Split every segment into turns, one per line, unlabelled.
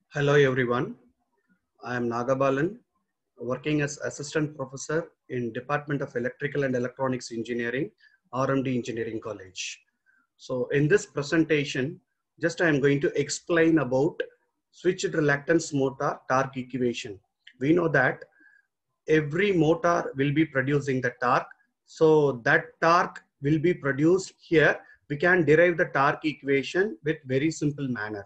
Hello everyone, I am Nagabalan, working as Assistant Professor in Department of Electrical and Electronics Engineering, RMD Engineering College. So in this presentation, just I am going to explain about switched reluctance motor torque equation. We know that every motor will be producing the torque. So that torque will be produced here. We can derive the torque equation with very simple manner.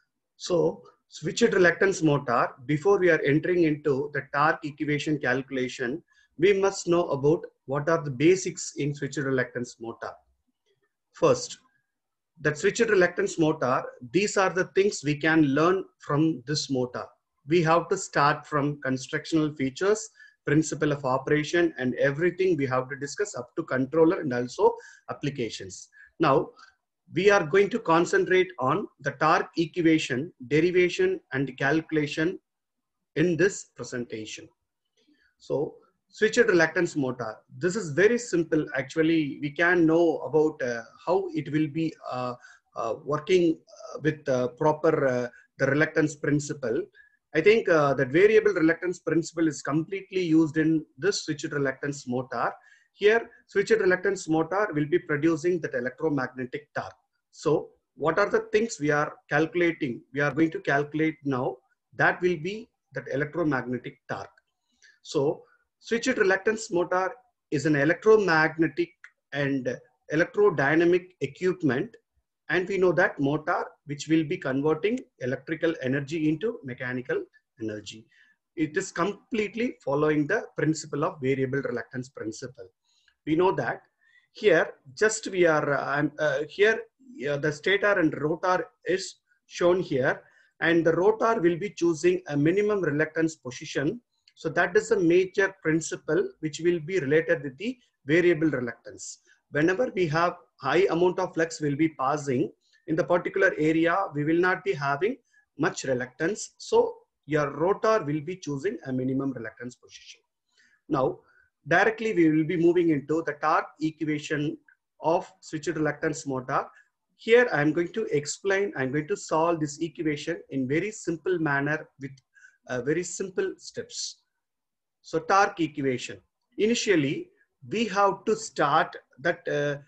So switched reluctance motor, before we are entering into the torque equation calculation, we must know about what are the basics in switched reluctance motor. First, that switched reluctance motor, these are the things we can learn from this motor. We have to start from constructional features, principle of operation, and everything we have to discuss up to controller and also applications. Now, we are going to concentrate on the torque equation, derivation, and calculation in this presentation. So, switched reluctance motor. This is very simple. Actually, we can know about how it will be working with proper the reluctance principle. I think that variable reluctance principle is completely used in this switched reluctance motor. Here, switched reluctance motor will be producing that electromagnetic torque. So, what are the things we are calculating? We are going to calculate now. That will be that electromagnetic torque. So, switched reluctance motor is an electromagnetic and electrodynamic equipment, and we know that motor which will be converting electrical energy into mechanical energy. It is completely following the principle of variable reluctance principle. We know that here just we are the stator and rotor is shown here, and the rotor will be choosing a minimum reluctance position. So that is a major principle which will be related with the variable reluctance. Whenever we have high amount of flux will be passing in the particular area, we will not be having much reluctance. So your rotor will be choosing a minimum reluctance position. Now, directly we will be moving into the torque equation of switched reluctance motor. Here I am going to explain, I am going to solve this equation in very simple manner with very simple steps. So torque equation. Initially, we have to start that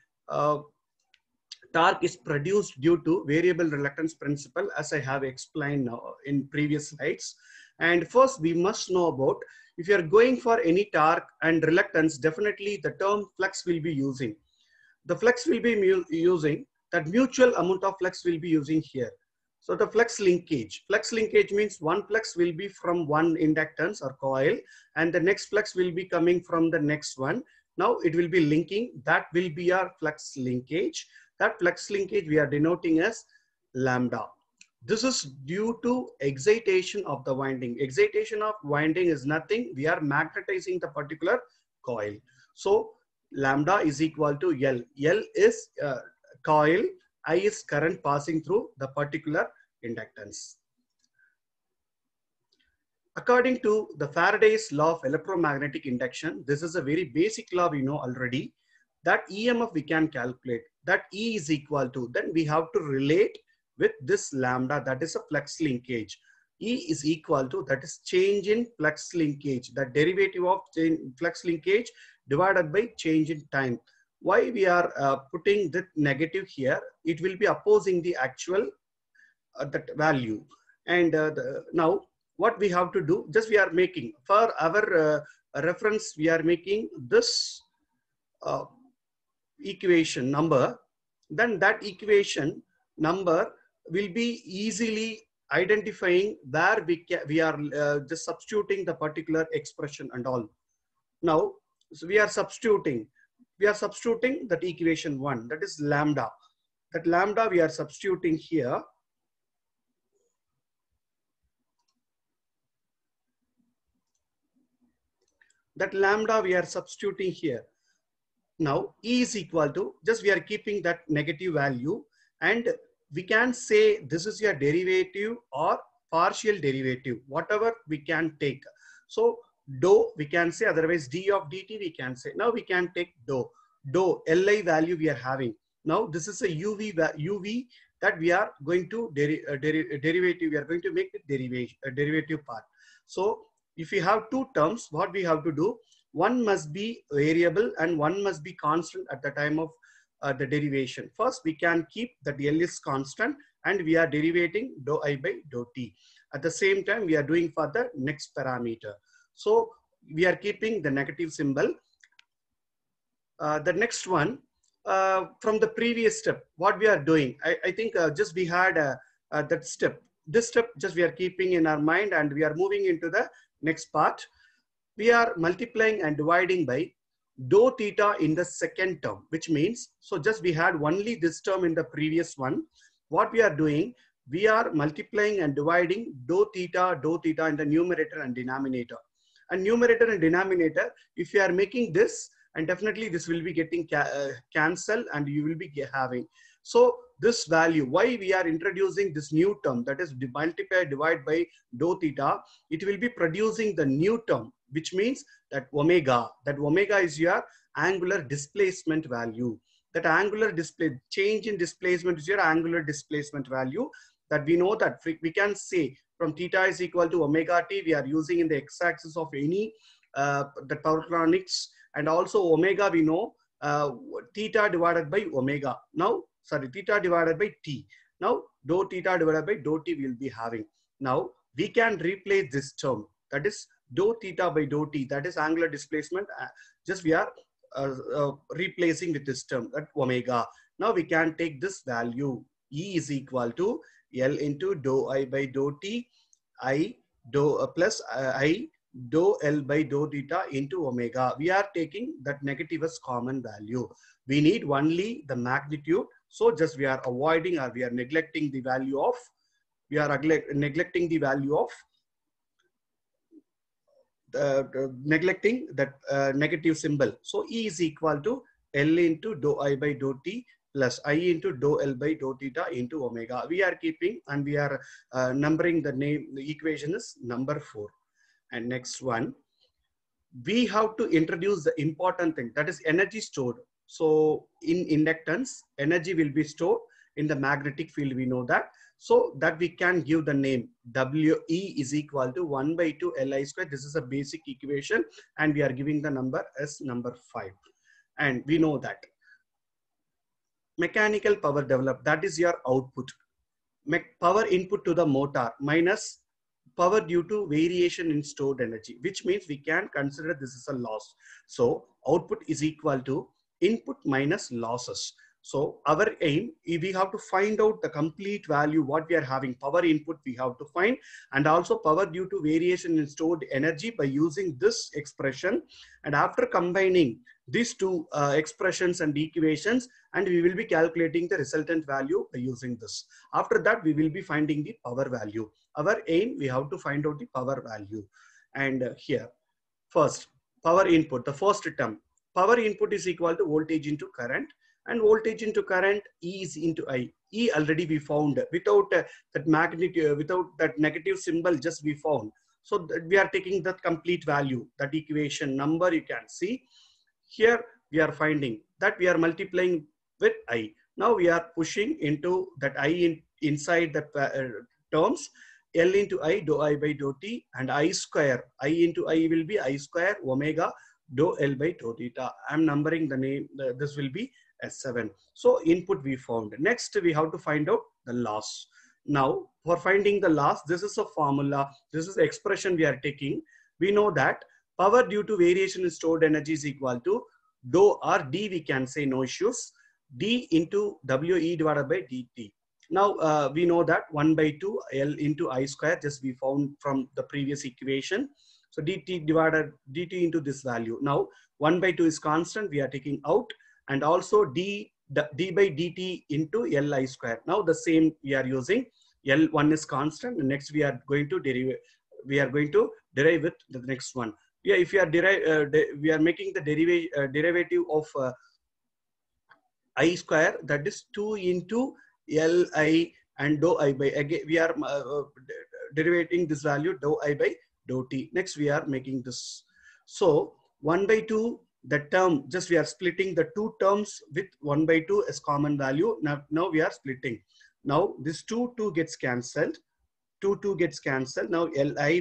torque is produced due to variable reluctance principle, as I have explained now in previous slides. And first, we must know about if you are going for any torque and reluctance, definitely the term flux will be using. The flux will be using that mutual amount of flux will be using here. So the flux linkage means one flux will be from one inductance or coil, and the next flux will be coming from the next one. Now it will be linking. That will be our flux linkage. That flux linkage we are denoting as lambda. This is due to excitation of the winding. Excitation of winding is nothing. We are magnetizing the particular coil. So lambda is equal to L. L is coil. I is current passing through the particular inductance. According to the Faraday's law of electromagnetic induction, this is a very basic law we know already. That EMF we can calculate. That E is equal to, then we have to relate with this lambda, that is a flux linkage. E is equal to, that is change in flux linkage, the derivative of flux linkage divided by change in time. Why we are putting the negative here? It will be opposing the actual that value. And now what we have to do, just we are making for our reference, we are making this equation number. Then that equation number will be easily identifying where we are just substituting the particular expression and all. Now, so we are substituting that equation 1, that is lambda. That lambda we are substituting here. That lambda we are substituting here. Now E is equal to, just we are keeping that negative value, and we can say this is your derivative or partial derivative, whatever we can take. So dou we can say, otherwise d of dt we can say. Now we can take dou Li value we are having. Now this is a UV that we are going to derivative, we are going to make the derivative part. So if we have two terms, what we have to do, one must be variable and one must be constant at the time of the derivation. First, we can keep that L is constant and we are derivating dou I by dou t. At the same time, we are doing for the next parameter. So we are keeping the negative symbol. The next one, from the previous step, what we are doing, I think just we had that step. This step just we are keeping in our mind and we are moving into the next part. We are multiplying and dividing by dou theta in the second term, which means, so just we had only this term in the previous one. What we are doing, we are multiplying and dividing dou theta in the numerator and denominator. And numerator and denominator, if you are making this, and definitely this will be getting cancelled and you will be having. So this value, why we are introducing this new term, that is multiply divide by dou theta, it will be producing the new term, which means that omega is your angular displacement value. That angular change in displacement is your angular displacement value. That we know that we can say from theta is equal to omega t, we are using in the x-axis of any the power electronics, and also omega we know theta divided by omega. Now, sorry, theta divided by t. Now, dou theta divided by dou t we will be having. Now, we can replace this term, that is dou theta by dou t, that is angular displacement. Just we are replacing with this term, that omega. Now, we can take this value, E is equal to L into dou I by dou t, I dou plus I dou L by dou theta into omega. We are taking that negative as common value. We need only the magnitude. So just we are avoiding or we are neglecting the value of, neglecting that negative symbol. So E is equal to L into dou I by dou t plus I into dou L by dou theta into omega. We are keeping and we are numbering the name, the equation is number 4. And next one, we have to introduce the important thing, that is energy stored. So in inductance, energy will be stored in the magnetic field, we know that. So that we can give the name WE is equal to 1 by 2 Li square. This is a basic equation and we are giving the number as number 5. And we know that mechanical power developed, that is your output. Power input to the motor minus power due to variation in stored energy, which means we can consider this is a loss. So output is equal to input minus losses. So our aim, we have to find out the complete value, what we are having. Power input we have to find, and also power due to variation in stored energy by using this expression. And after combining these two expressions and equations, and we will be calculating the resultant value by using this. After that, we will be finding the power value. Our aim, we have to find out the power value. And here, first, power input, the first term. Power input is equal to voltage into current. And voltage into current, E is into I. E already we found without that magnitude, without that negative symbol, just we found. So we are taking that complete value, that equation number you can see. Here we are finding that we are multiplying with I. Now we are pushing into that I inside the terms. L into I, dou I by dou t, and I square. I into I will be I square omega dou L by dou theta. I'm numbering the name, this will be S7. So input we found. Next we have to find out the loss. Now for finding the loss, this is a formula, this is the expression we are taking. We know that power due to variation in stored energy is equal to dou or D, we can say, no issues, D into WE divided by dt. Now we know that 1 by 2 L into I square, just we found from the previous equation. So dt divided dt into this value. Now 1 by 2 is constant, we are taking out, and also d by dt into Li square. Now the same we are using. L1 is constant, and next we are going to derive. We are going to derive with the next one. Yeah, if we are we are making the derivative of I square, that is 2 into Li and dou I by, again we are derivating this value dou I by dou t. Next we are making this. So 1 by 2, the term, just we are splitting the two terms with 1 by 2 as common value. Now we are splitting. Now this 2 gets cancelled. 2 gets cancelled. Now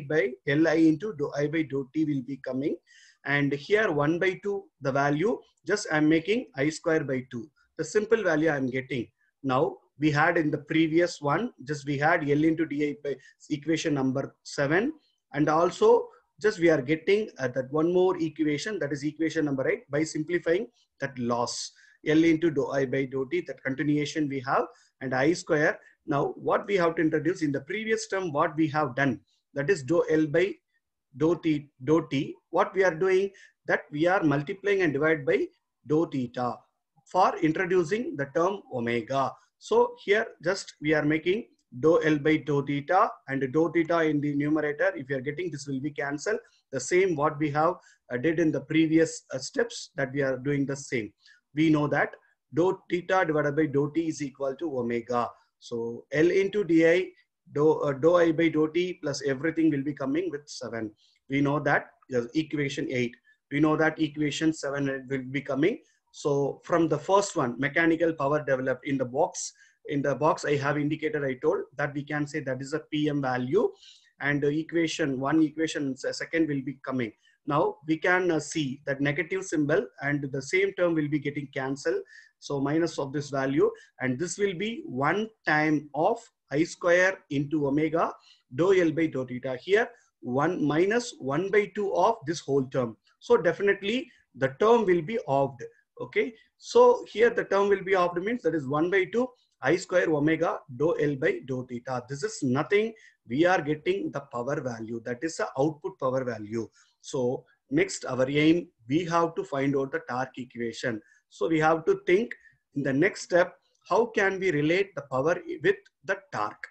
Li into dou I by dou t will be coming. And here 1 by 2, the value, just I'm making I square by 2. The simple value I'm getting. Now we had in the previous one, just we had L into di by equation number 7. And also just we are getting that one more equation, that is equation number 8, by simplifying that loss. L into dou I by dou t, that continuation we have, and I square. Now what we have to introduce in the previous term, what we have done, that is dou L by dou t. What we are doing, that we are multiplying and divide by dou theta for introducing the term omega. So here just we are making dou L by dou theta, and dou theta in the numerator, if you are getting, this will be cancelled. The same what we have did in the previous steps, that we are doing the same. We know that dou theta divided by dou t is equal to omega. So L into di dou I by dou t plus everything will be coming with 7. We know that equation 8. We know that equation 7 will be coming. So from the first one, mechanical power developed in the box. In the box I have indicated, I told that we can say that is a PM value, and equation 1, equation second will be coming. Now we can see that negative symbol and the same term will be getting cancelled. So minus of this value, and this will be 1 time of I square into omega dou L by dou theta. Here 1 minus 1 by 2 of this whole term. So definitely the term will be offed. Okay. So here the term will be offed means that is 1 by 2 I square omega dou L by dou theta. This is nothing. We are getting the power value. That is the output power value. So next our aim, we have to find out the torque equation. So we have to think in the next step, how can we relate the power with the torque?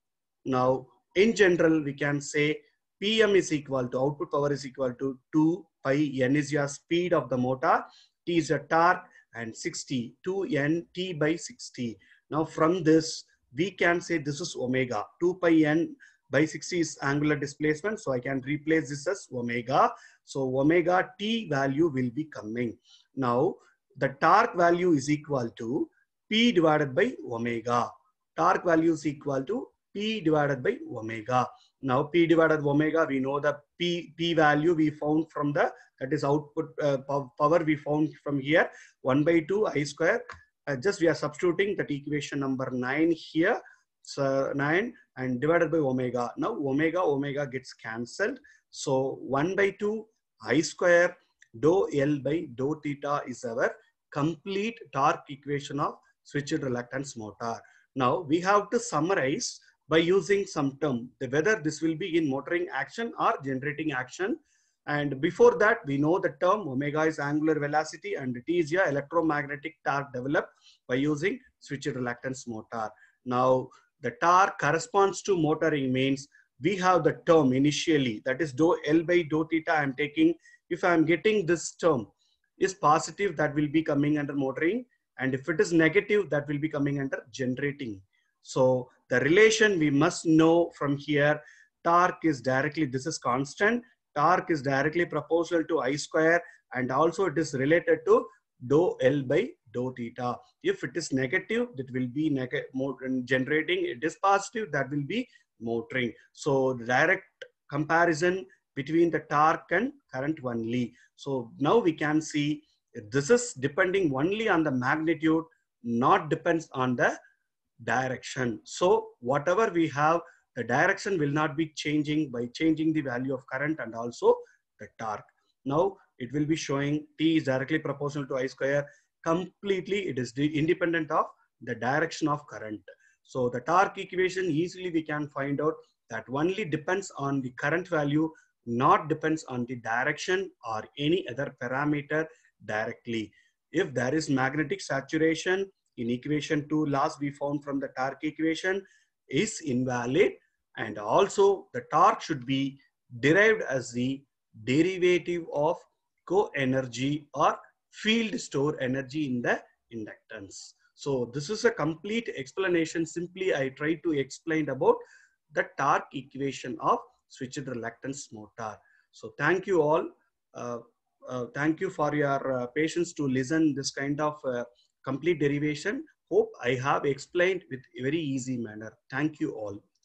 Now in general, we can say PM is equal to, output power is equal to 2 pi n is your speed of the motor, T is your torque, and 60, 2n T by 60. Now from this, we can say this is omega. 2 pi n by 60 is angular displacement. So I can replace this as omega. So omega T value will be coming. Now the torque value is equal to P divided by omega. Torque value is equal to P divided by omega. Now P divided by omega, we know the P value we found from the, that is output power we found from here, 1 by 2 I square. Just we are substituting that equation number 9 here. So 9 and divided by omega. Now omega gets cancelled. So 1 by 2 I square dou L by dou theta is our complete torque equation of switched reluctance motor. Now we have to summarize by using some term, whether this will be in motoring action or generating action. And before that, we know the term omega is angular velocity and T is your electromagnetic torque developed by using switched reluctance motor. Now the torque corresponds to motoring means we have the term initially, that is dou L by dou theta I am taking. If I am getting this term is positive, that will be coming under motoring, and if it is negative, that will be coming under generating. So the relation we must know from here, torque is directly, this is constant, torque is directly proportional to I square, and also it is related to dou L by dou theta. If it is negative, that will be generating. It is positive, that will be motoring. So the direct comparison between the torque and current only. So now we can see this is depending only on the magnitude, not depends on the direction. So whatever we have, the direction will not be changing by changing the value of current and also the torque. Now it will be showing T is directly proportional to I square. Completely it is independent of the direction of current. So the torque equation, easily we can find out that only depends on the current value, not depends on the direction or any other parameter directly. If there is magnetic saturation, in equation 2 loss we found from the torque equation is invalid, and also the torque should be derived as the derivative of co-energy or field store energy in the inductance. So this is a complete explanation. Simply I try to explain about the torque equation of switched reluctance motor. So thank you all. Thank you for your patience to listen this kind of complete derivation. Hope I have explained with a very easy manner. Thank you all.